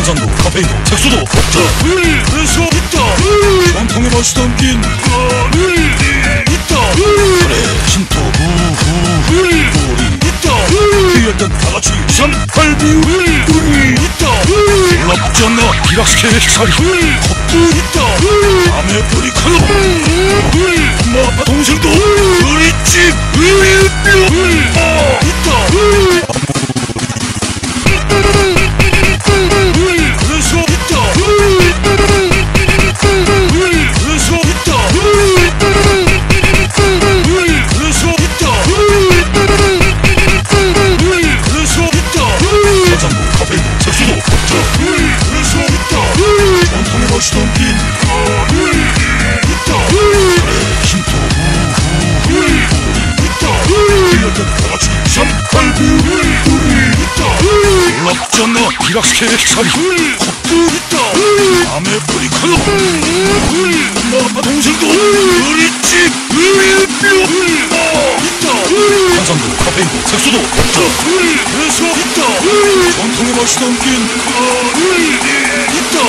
탄산도 카페인도 색소도 없다. 그래서 있다. 전통의 맛이 담긴 있다. 그래 신토 후후 우리 있다. 피할 땐 다같이 샴팔비 우리 있다. 놀랍잖아 기락스케 햇살이 컵도 있다. 밤에 브리카노 엄마 아빠 동생도 우리 집 있다. 그래서 있다. 그래서 있다. 그래서 있다. 그래서 있다. 탄산도 카페인도 색소도 없다. 그래서 있다. 전통의 맛이 담긴 있다. 그래 신토 후후 있다. 피할 땐 다같이 샴팔비 우리 있다. 놀랍잖아 기락스케 햇살이 컵도 있다. 밤에 브리카노 엄마 아빠 동생도 우리 집 있다. 탄산도 카페인도 색소도 없다. 그래서 있다. 전통의 맛이 담긴 있다.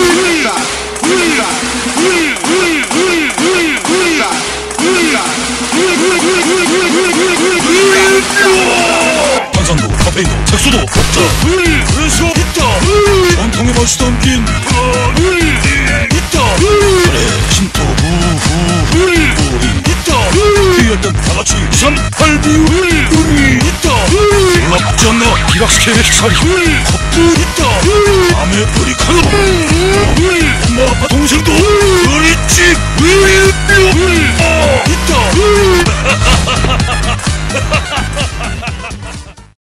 탄산도 카페인도 색소도 없다. 그래서 있다. 전통의 맛이 담긴 있다. 그래 신토 후후 우리 있다. 피할 땐 다같이 샴팔비 우리 있다. 놀랍잖아 기락스케 햇살이 컵도 있다. 밤에 브리카노 엄마 아빠 동생도 우리 집 있다.